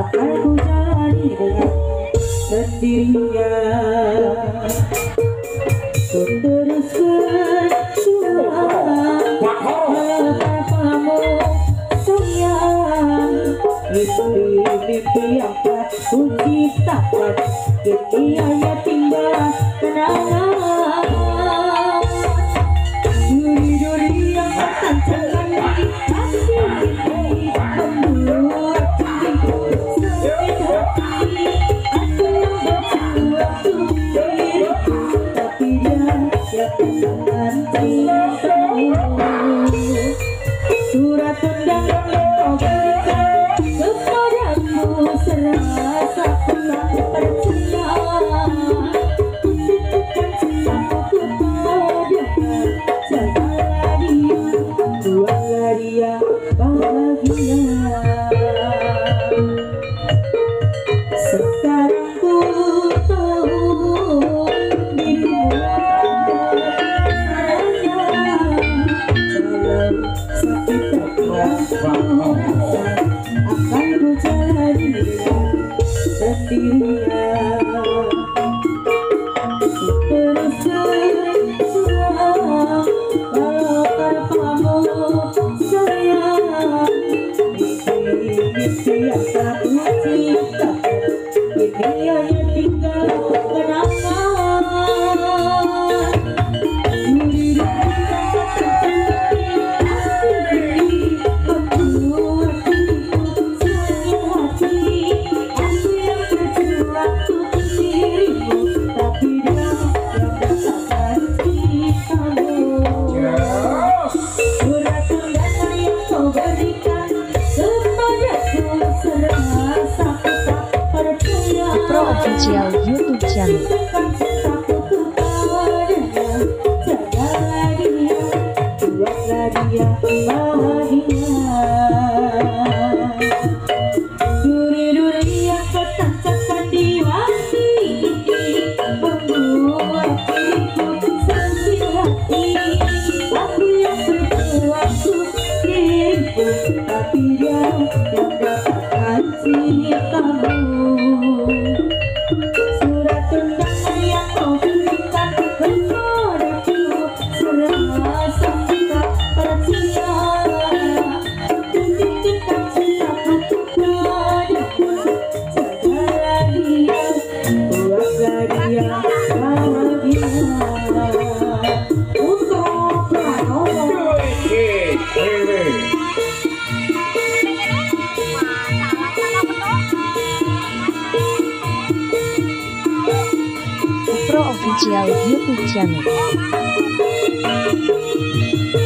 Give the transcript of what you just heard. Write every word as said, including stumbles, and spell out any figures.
akan ku jalani dengan sendirinya. Ku terus berjuang tanpamu sayang. Mimpi-mimpi yang telah ku ciptakan kini hanya tinggal kenangan. Duri-duri yang bertantangan di hati ini membuat diriku sakit hati. Aku yang berjuang untuk diriku, tapi dia yang dengan cintamu. Surat undangan yang kau berikan kepadaku serasa ku tak percaya. Titipkan cintaku kepadanya, jagalah dia, buatlah dia bahagia. Sekarang ku tahu dirimu sayang. Dalam sakit hati akan ku jalani dengan sendirinya. Ku terus berjuang walau tanpamu sayang. Mimpi-mimpi yang tak ku ciptakan kini hanya tinggal kenangan. Duri-duri yang bertantangan di hati ini membuat diriku sakit hati. Aku yang berjuang untuk dirimu, tapi dia yang merasakan cintamu. Surat undangan yang kau berikan kepadaku serasa ku tak percaya. Pro Official YouTube channel. Titipkan cintaku kepadanya, jagalah dia, buatlah dia bahagia. Duri-duri yang bertancakan di hati ini membuat diriku sakit hati. Aku yang berjuang untuk diriku, tapi dia yang merasakan cintamu. Surat undangan yang kau berikan kepadaku serasa ku tak percaya. Titipkan cintaku kepadanya, jagalah dia, buatlah dia bahagia. Untuk Pranowo. Pro Official YouTube channel.